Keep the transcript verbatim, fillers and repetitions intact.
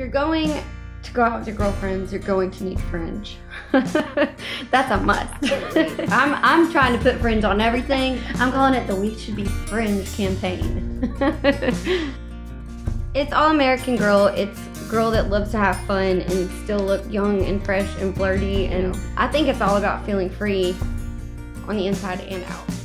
you're going to go out with your girlfriends, you're going to need Fringe. That's a must. I'm, I'm trying to put Fringe on everything. I'm calling it the We Should Be Fringe campaign. It's all American girl. It's a girl that loves to have fun and still look young and fresh and flirty. And I think it's all about feeling free on the inside and out.